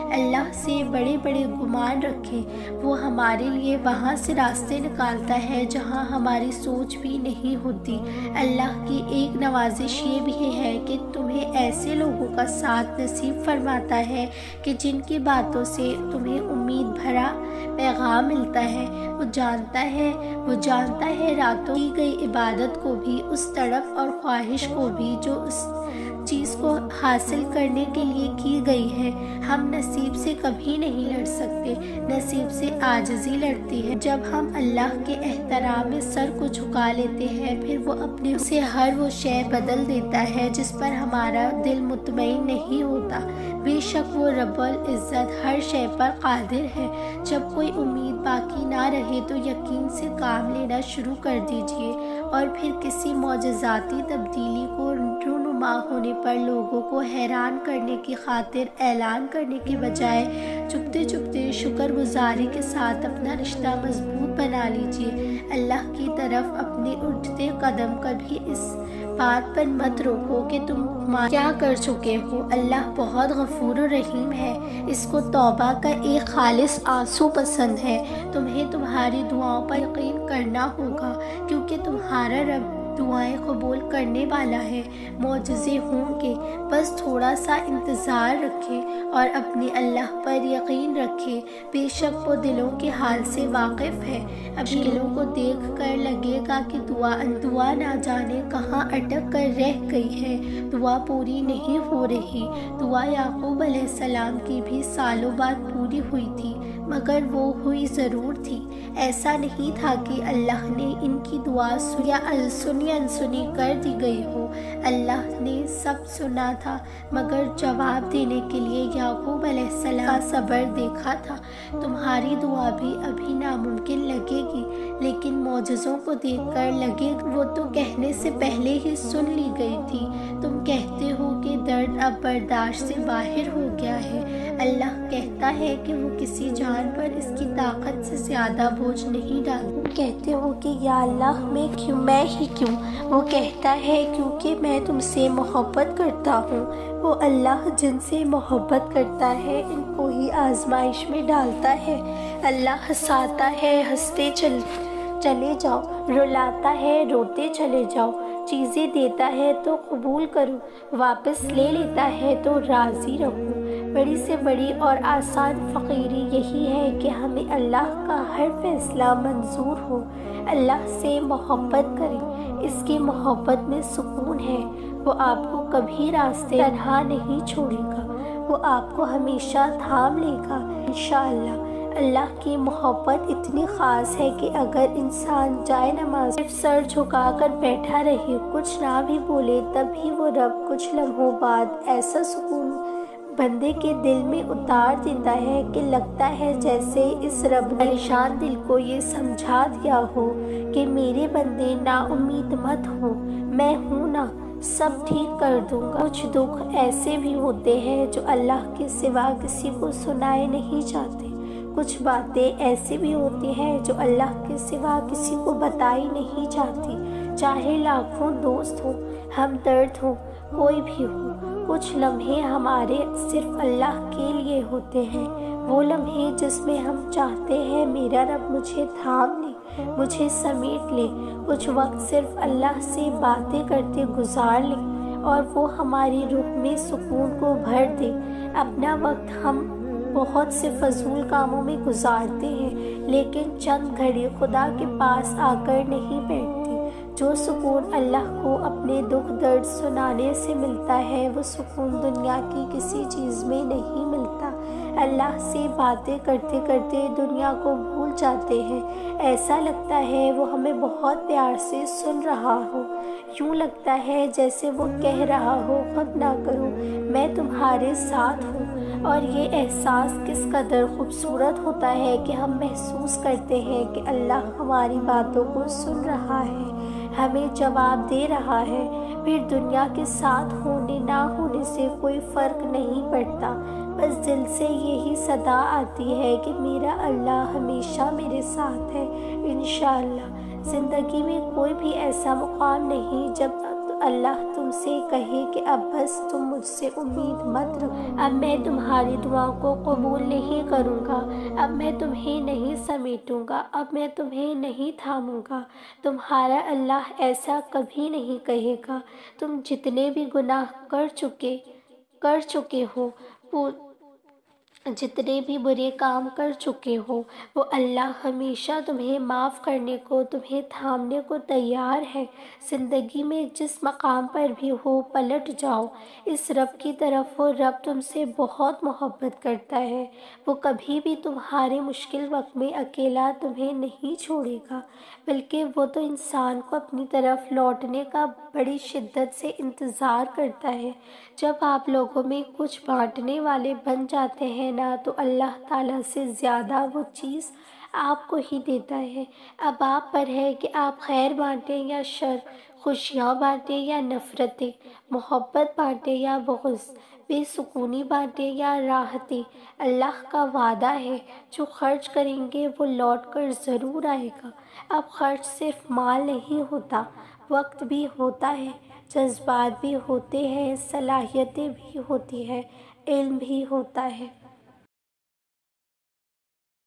اللہ سے بڑے بڑے گمان رکھیں، وہ ہمارے لیے وہاں سے راستے نکالتا ہے جہاں ہماری سوچ بھی نہیں ہوتی۔ اللہ کی ایک نوازش یہ بھی ہے کہ تمہیں ایسے لوگوں کا ساتھ نصیب فرماتا ہے کہ جن کی باتوں سے تمہیں امید بھرا پیغام ملتا ہے۔ وہ جانتا ہے راتوں کی گئی عبادت کو بھی، اس تڑپ اور خواہش کو بھی جو اس چیز کو حاصل کرنے کے لیے کی گئی ہے۔ ہم نصیب سے کبھی نہیں لڑ سکتے، نصیب سے عاجزی لڑتی ہے۔ جب ہم اللہ کے احترام میں سر کو جھکا لیتے ہیں، پھر وہ اپنے سے ہر وہ شے بدل دیتا ہے جس پر ہمارا دل مطمئن نہیں ہوتا۔ بے شک وہ رب العزت ہر شے پر قادر ہے۔ جب کوئی امید باقی نہ رہے تو یقین سے کام لینا شروع کر دیجیے، اور پھر کسی معجزاتی تبدیلی کو رونما ہونے پر لوگوں کو حیران کرنے کی خاطر اعلان کرنے کے بجائے چپتے چپتے شکر گزاری کے ساتھ اپنا رشتہ مضبوط بنا لیجیے۔ اللہ کی طرف اپنے اٹھتے قدم کبھی اس بات پر مت روکو کہ تم کیا کر چکے ہو۔ اللہ بہت غفور و رحیم ہے، اس کو توبہ کا ایک خالص آنسو پسند ہے۔ تمہیں تمہاری دعاؤں پر یقین کرنا ہوگا، کیونکہ تمہارا رب دعائیں قبول کرنے والا ہے۔ معجزے ہوں گے، بس تھوڑا سا انتظار رکھیں اور اپنے اللہ پر یقین رکھیں۔ بے شک وہ دلوں کے حال سے واقف ہے۔ اب دلوں کو دیکھ کر لگے گا کہ دعا نہ جانے کہاں اٹک کر رہ گئی ہے، دعا پوری نہیں ہو رہی۔ دعا یعقوب علیہ السلام کی بھی سالوں بعد پوری ہوئی تھی، مگر وہ ہوئی ضرور تھی۔ ایسا نہیں تھا کہ اللہ نے ان کی دعا سنی انسنی کر دی گئی ہو۔ اللہ نے سب سنا تھا، مگر جواب دینے کے لیے یعقوب علیہ السلام کا صبر دیکھا تھا۔ تمہاری دعا بھی ابھی ناممکن لگے گی، لیکن معجزوں کو دیکھ کر لگے گا وہ تو کہنے سے پہلے ہی سن لی گئی تھی۔ تم کہتے ہو کہ درد اب برداشت سے باہر ہو گیا ہے۔ اللہ کہتا ہے کہ وہ کسی جان پر اس کی طاقت سے زیادہ بوجھ نہیں ڈالتا۔ تم کہتے ہو کہ یا اللہ میں ہی کیوں؟ وہ کہتا ہے کیونکہ میں تم سے محبت کرتا ہوں۔ وہ اللہ جن سے محبت کرتا ہے ان کو ہی آزمائش میں ڈالتا ہے۔ اللہ ہنساتا ہے ہنستے چلے جاؤ، رلاتا ہے روتے چلے جاؤ، چیزیں دیتا ہے تو قبول کرو، واپس لے لیتا ہے تو راضی رہو۔ بڑی سے بڑی اور آسان فقیری یہی ہے کہ ہمیں اللہ کا ہر فیصلہ منظور ہو۔ اللہ سے محبت کریں، اس کی محبت میں سکون ہے۔ وہ آپ کو کبھی راستے تنہا نہیں چھوڑے گا، وہ آپ کو ہمیشہ تھام لے گا انشاءاللہ۔ اللہ کی محبت اتنی خاص ہے کہ اگر انسان جائے نماز صرف سر جھکا کر بیٹھا رہے، کچھ نہ بھی بولے، تب بھی وہ رب کچھ لمحوں بعد ایسا سکون بندے کے دل میں اتار دیتا ہے کہ لگتا ہے جیسے اس رب نے پریشان دل کو یہ سمجھا دیا ہو کہ میرے بندے نا امید مت ہو، میں ہوں نا، سب ٹھیک کر دوں گا۔ کچھ دکھ ایسے بھی ہوتے ہیں جو اللہ کے سوا کسی کو سنائے نہیں جاتے، کچھ باتیں ایسی بھی ہوتی ہیں جو اللہ کے سوا کسی کو بتائی نہیں جاتی، چاہے لاکھوں دوست ہوں، ہمدرد ہوں، کوئی بھی ہو۔ کچھ لمحے ہمارے صرف اللہ کے لیے ہوتے ہیں، وہ لمحے جس میں ہم چاہتے ہیں میرا رب مجھے تھام لے، مجھے سمیٹ لے، کچھ وقت صرف اللہ سے باتیں کرتے گزار لیں اور وہ ہماری روح میں سکون کو بھر دے۔ اپنا وقت ہم بہت سے فضول کاموں میں گزارتے ہیں، لیکن چند گھڑی خدا کے پاس آ کر نہیں بیٹھتے۔ جو سکون اللہ کو اپنے دکھ درد سنانے سے ملتا ہے، وہ سکون دنیا کی کسی چیز میں نہیں ملتا۔ اللہ سے باتیں کرتے کرتے دنیا کو بھول جاتے ہیں، ایسا لگتا ہے وہ ہمیں بہت پیار سے سن رہا ہو، یوں لگتا ہے جیسے وہ کہہ رہا ہو غم نہ کرو، میں تمہارے ساتھ ہوں۔ اور یہ احساس کس قدر خوبصورت ہوتا ہے کہ ہم محسوس کرتے ہیں کہ اللہ ہماری باتوں کو سن رہا ہے، ہمیں جواب دے رہا ہے، پھر دنیا کے ساتھ ہونے نہ ہونے سے کوئی فرق نہیں پڑتا، بس دل سے یہی صدا آتی ہے کہ میرا اللہ ہمیشہ میرے ساتھ ہے انشاءاللہ۔ زندگی میں کوئی بھی ایسا مقام نہیں جب اللہ تم تم سے کہے کہ اب بس تم مجھ سے امید مت رکھو، اب میں تمہاری دعا کو قبول نہیں کروں گا، اب میں تمہیں نہیں سمیٹوں گا، اب میں تمہیں نہیں تھاموں گا، تمہارا اللہ ایسا کبھی نہیں کہے گا۔ تم جتنے بھی گناہ کر چکے ہو، جتنے بھی برے کام کر چکے ہو، وہ اللہ ہمیشہ تمہیں معاف کرنے کو، تمہیں تھامنے کو تیار ہے۔ زندگی میں جس مقام پر بھی ہو، پلٹ جاؤ اس رب کی طرف۔ وہ رب تم سے بہت محبت کرتا ہے، وہ کبھی بھی تمہارے مشکل وقت میں اکیلا تمہیں نہیں چھوڑے گا، بلکہ وہ تو انسان کو اپنی طرف لوٹنے کا بڑی شدت سے انتظار کرتا ہے۔ جب آپ لوگوں میں کچھ بانٹنے والے بن جاتے ہیں نا، تو اللہ تعالیٰ سے زیادہ وہ چیز آپ کو ہی دیتا ہے۔ اب آپ پر ہے کہ آپ خیر بانٹیں یا شر، خوشیاں بانٹیں یا نفرتیں، محبت بانٹیں یا بغض، بے سکونی بانٹیں یا راحتیں۔ اللہ کا وعدہ ہے جو خرچ کریں گے وہ لوٹ کر ضرور آئے گا۔ اب خرچ صرف مال نہیں ہوتا، وقت بھی ہوتا ہے، جذبات بھی ہوتے ہیں، صلاحیتیں بھی ہوتی ہیں، علم بھی ہوتا ہے۔